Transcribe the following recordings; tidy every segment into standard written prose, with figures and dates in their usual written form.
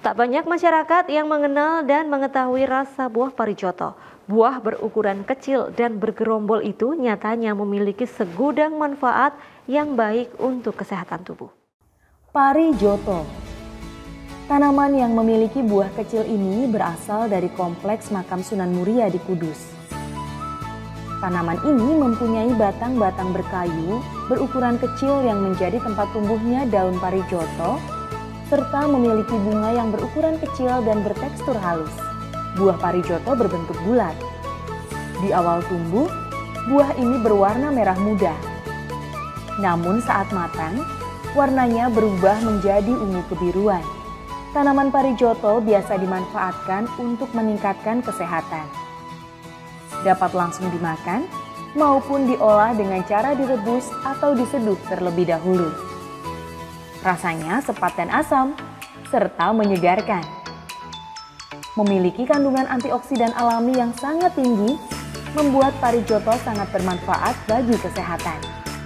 Tak banyak masyarakat yang mengenal dan mengetahui rasa buah parijoto. Buah berukuran kecil dan bergerombol itu nyatanya memiliki segudang manfaat yang baik untuk kesehatan tubuh. Parijoto. Tanaman yang memiliki buah kecil ini berasal dari kompleks makam Sunan Muria di Kudus. Tanaman ini mempunyai batang-batang berkayu berukuran kecil yang menjadi tempat tumbuhnya daun parijoto, serta memiliki bunga yang berukuran kecil dan bertekstur halus. Buah parijoto berbentuk bulat. Di awal tumbuh, buah ini berwarna merah muda. Namun saat matang, warnanya berubah menjadi ungu kebiruan. Tanaman parijoto biasa dimanfaatkan untuk meningkatkan kesehatan. Dapat langsung dimakan maupun diolah dengan cara direbus atau diseduh terlebih dahulu. Rasanya sepat dan asam, serta menyegarkan. Memiliki kandungan antioksidan alami yang sangat tinggi, membuat parijoto sangat bermanfaat bagi kesehatan.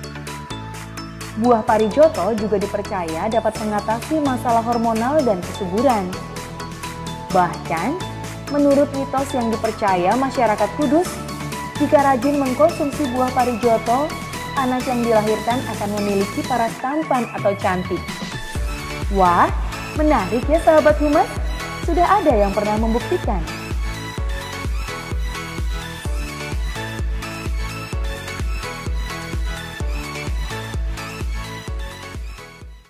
Buah parijoto juga dipercaya dapat mengatasi masalah hormonal dan kesuburan. Bahkan, menurut mitos yang dipercaya masyarakat Kudus, jika rajin mengkonsumsi buah parijoto, anak yang dilahirkan akan memiliki paras tampan atau cantik. Wah, menarik ya sahabat Humas? Sudah ada yang pernah membuktikan.